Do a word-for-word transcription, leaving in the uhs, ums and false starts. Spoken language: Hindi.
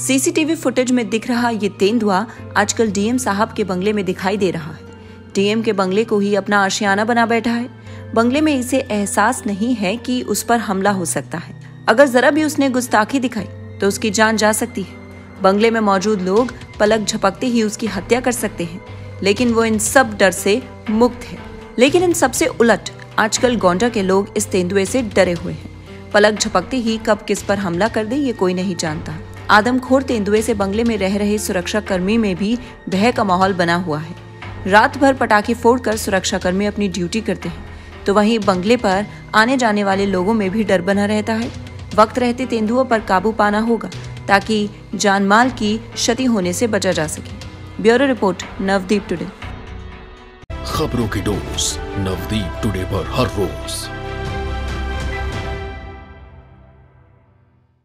सीसीटीवी फुटेज में दिख रहा ये तेंदुआ आजकल डीएम साहब के बंगले में दिखाई दे रहा है। डीएम के बंगले को ही अपना आशियाना बना बैठा है। बंगले में इसे एहसास नहीं है कि उस पर हमला हो सकता है। अगर जरा भी उसने गुस्ताखी दिखाई तो उसकी जान जा सकती है। बंगले में मौजूद लोग पलक झपकते ही उसकी हत्या कर सकते हैं, लेकिन वो इन सब डर से मुक्त है। लेकिन इन सबसे उलट आजकल गोंडा के लोग इस तेंदुए से डरे हुए हैं। पलक झपकते ही कब किस पर हमला कर दे ये कोई नहीं जानता। आदमखोर तेंदुए से बंगले में रह रहे सुरक्षा कर्मी में भी भय का माहौल बना हुआ है। रात भर पटाखे फोड़कर सुरक्षा कर्मी अपनी ड्यूटी करते हैं, तो वहीं बंगले पर आने जाने वाले लोगों में भी डर बना रहता है। वक्त रहते तेंदुओं पर काबू पाना होगा ताकि जानमाल की क्षति होने से बचा जा सके। Bureau report, Navdeep today. खबरों की डोज नवदीप टुडे पर हर रोज।